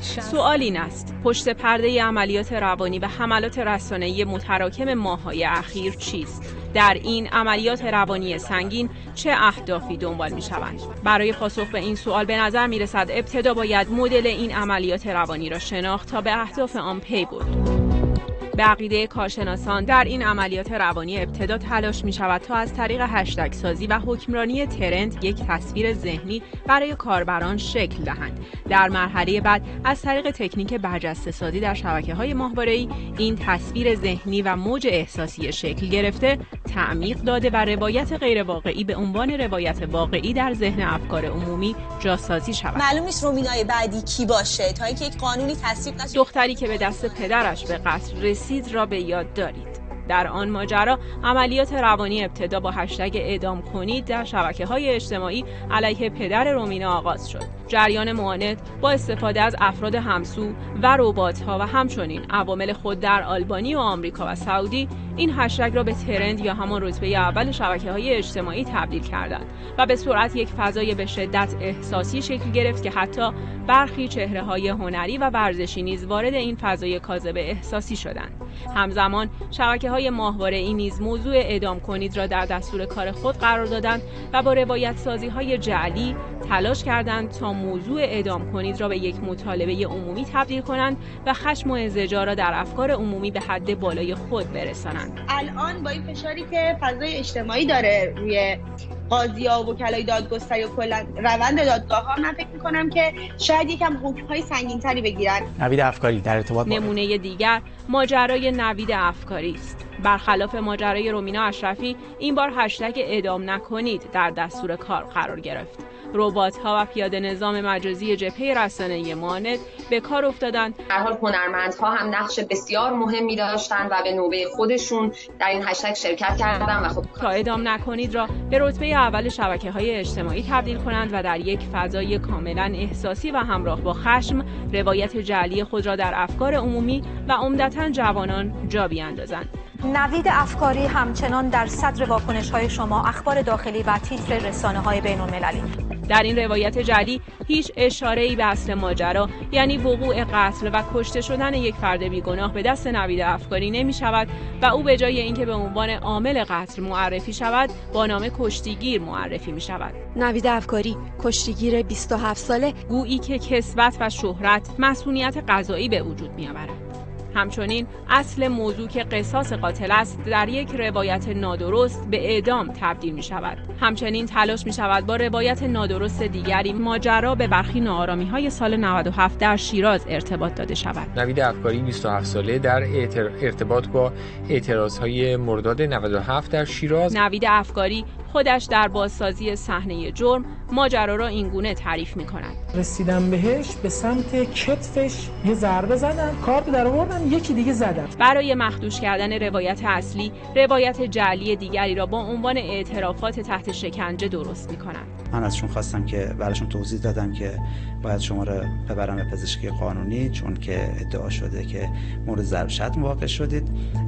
سوال این است: پشت پرده عملیات روانی و حملات رسانه‌ای متراکم ماه‌های اخیر چیست؟ در این عملیات روانی سنگین چه اهدافی دنبال می‌شوند؟ برای پاسخ به این سوال به نظر می‌رسد ابتدا باید مدل این عملیات روانی را شناخت تا به اهداف آن پی برد. به عقیده کارشناسان در این عملیات روانی ابتدا تلاش می شود تا از طریق هشتگ سازی و حکمرانی ترند یک تصویر ذهنی برای کاربران شکل دهند. در مرحله بعد از طریق تکنیک برجسته سازی در شبکه‌های ماهواره‌ای این تصویر ذهنی و موج احساسی شکل گرفته تعمیق داده و روایت غیر واقعی به عنوان روایت واقعی در ذهن افکار عمومی جاسازی شود. معلوم نیست رومینای بعدی کی باشه تا اینکه یک قانونی تصویب نشه. دختری که به دست پدرش به قتل رسید را به یاد دارید. در آن ماجرا عملیات روانی ابتدا با هشتگ اعدام کنید در شبکه‌های اجتماعی علیه پدر رومینا آغاز شد. جریان معاند با استفاده از افراد همسو و ربات‌ها و همچنین عوامل خود در آلبانی و آمریکا و سعودی این هشتگ را به ترند یا همان رتبه اول شبکه‌های اجتماعی تبدیل کردند و به سرعت یک فضای به شدت احساسی شکل گرفت که حتی برخی چهره‌های هنری و ورزشی نیز وارد این فضای کاذب احساسی شدند. همزمان شبکه‌های ماهواره‌ای نیز موضوع اعدام کنید را در دستور کار خود قرار دادند و با روایت سازی‌های جعلی تلاش کردند تا موضوع اعدام کنید را به یک مطالبه عمومی تبدیل کنند و خشم و انزجار را در افکار عمومی به حد بالای خود برسانند. الان با این فشاری که فضای اجتماعی داره روی قاضی‌ها و وکلای دادگستری و کلا روند دادگاه‌ها، من فکر می‌کنم که شاید یکم حکم‌های سنگین‌تری بگیرن. نوید افکاری در ارتباط نمونه دیگر ماجرای نوید افکاری است. برخلاف ماجرای رومینا اشرفی، این بار هشتگ اعدام نکنید در دستور کار قرار گرفت. ربات‌ها و پیاده نظام مجازی جبهه رسانه‌ای معاند به کار افتادند. در حال هنرمندها هم نقش بسیار مهمی داشتند و به نوبه خودشون در این هشتگ شرکت کردند و خب تا اعدام نکنید را به رتبه اول شبکه‌های اجتماعی تبدیل کنند و در یک فضای کاملاً احساسی و همراه با خشم روایت جعلی خود را در افکار عمومی و عمدتاً جوانان جا بیاندازند. نوید افکاری همچنان در صدر واکنش‌های شما، اخبار داخلی و تیتر رسانه‌های بین‌المللی. در این روایت جعلی هیچ اشاره‌ای به اصل ماجرا، یعنی وقوع قتل و کشته شدن یک فرد بیگناه به دست نوید افکاری نمی شود و او به جای اینکه به عنوان عامل قتل معرفی شود، با نام کشتیگیر معرفی می شود. نوید افکاری، کشتیگیر 27 ساله، گویی که کسبت و شهرت مسئولیت قضایی به وجود می آورد. همچنین اصل موضوع که قصاص قاتل است در یک روایت نادرست به اعدام تبدیل می شود. همچنین تلاش می شود با روایت نادرست دیگری ماجرا به برخی ناآرامی‌های سال 97 در شیراز ارتباط داده شود. نوید افکاری 27 ساله در ارتباط با اعتراضهای مرداد 97 در شیراز. نوید افکاری خودش در بازسازی صحنه جرم ماجرا را اینگونه تعریف می‌کند. رسیدم بهش، به سمت کتفش یه ضربه زدم، کارت در آوردم، یکی دیگه زدم. برای مخدوش کردن روایت اصلی، روایت جعلی دیگری را با عنوان اعترافات تحت شکنجه درست می‌کنند. من ازشون خواستم که براشون توضیح دادم که باید شما رو ببرم به پزشکی قانونی، چون که ادعا شده که مورد ضرب شتم واقع شدید.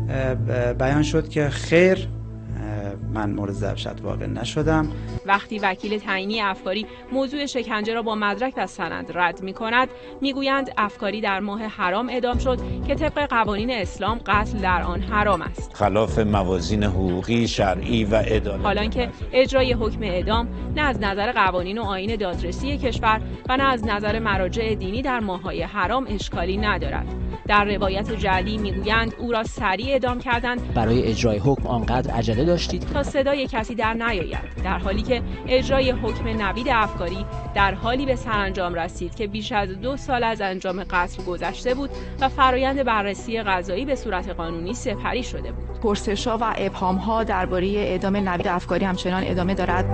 بیان شد که خیر، من مورد ضرب شتم واقع نشدم. وقتی وکیل تعیینی افکاری موضوع شکنجه را با مدرک و سند رد می‌کند، می‌گویند افکاری در ماه حرام اعدام شد که طبق قوانین اسلام قتل در آن حرام است. خلاف موازین حقوقی، شرعی و عدالت. حالانکه اجرای حکم اعدام نه از نظر قوانین و آیین دادرسی کشور و نه از نظر مراجع دینی در ماه‌های حرام اشکالی ندارد. در روایت جعلی می‌گویند او را سریع اعدام کردند. برای اجرای حکم آنقدر عجله داشتید تا صدای کسی در نیاید، در حالی که اجرای حکم نوید افکاری در حالی به سرانجام رسید که بیش از 2 سال از انجام قتل گذشته بود و فرایند بررسی قضایی به صورت قانونی سپری شده بود. پرسش‌ها و ابهام‌ها درباره اعدام نوید افکاری همچنان ادامه دارد.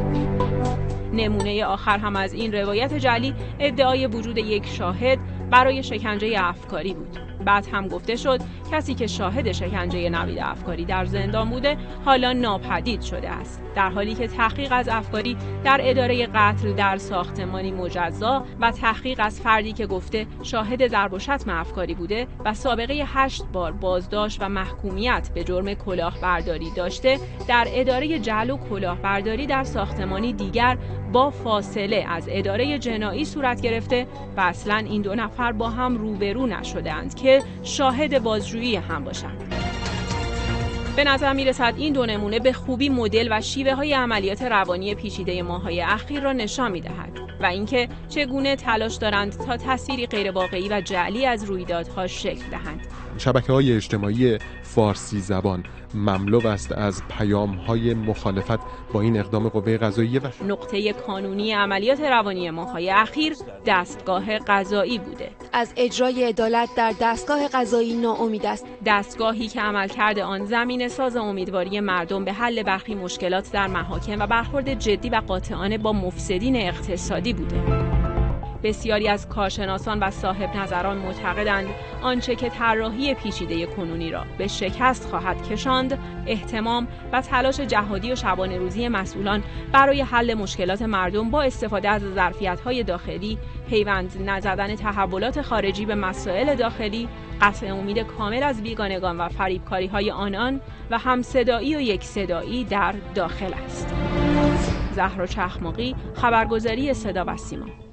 نمونه آخر هم از این روایت جعلی ادعای وجود یک شاهد برای شکنجه افکاری بود. بعد هم گفته شد کسی که شاهد شکنجه نوید افکاری در زندان بوده حالا ناپدید شده است، در حالی که تحقیق از افکاری در اداره قتل در ساختمانی مجزا و تحقیق از فردی که گفته شاهد ضرب و شتم افکاری بوده و سابقه 8 بار بازداشت و محکومیت به جرم کلاهبرداری داشته در اداره جعل و کلاهبرداری در ساختمانی دیگر با فاصله از اداره جنایی صورت گرفته و اصلاً این دو نفر با هم روبرو نشده‌اند که شاهد بازجویی هم باشند. به نظر می‌رسد این دو نمونه به خوبی مدل و شیوه‌های عملیات روانی پیچیده ماه‌های اخیر را نشان می‌دهد و اینکه چگونه تلاش دارند تا تصویری غیرواقعی و جعلی از رویدادها شکل دهند. شبکه‌های اجتماعی فارسی زبان مملو است از پیام‌های مخالفت با این اقدام قوه قضاییه و نقطه کانونی عملیات روانی ماه‌های اخیر دستگاه قضایی بوده. از اجرای عدالت در دستگاه قضایی ناامید است. دستگاهی که عملکرد آن زمینه ساز امیدواری مردم به حل برخی مشکلات در محاکم و برخورد جدی و قاطعانه با مفسدین اقتصادی بوده. بسیاری از کارشناسان و صاحب نظران معتقدند آنچه که طراحی پیچیده کنونی را به شکست خواهد کشاند، اهتمام و تلاش جهادی و شبانه روزی مسئولان برای حل مشکلات مردم با استفاده از ظرفیت‌های داخلی، پیوند نزدن تحولات خارجی به مسائل داخلی، قطع امید کامل از بیگانگان و فریبکاری‌های آنان و همصدایی و یک صدایی در داخل است. زهرا چخماقی، خبرگزاری صدا و سیما.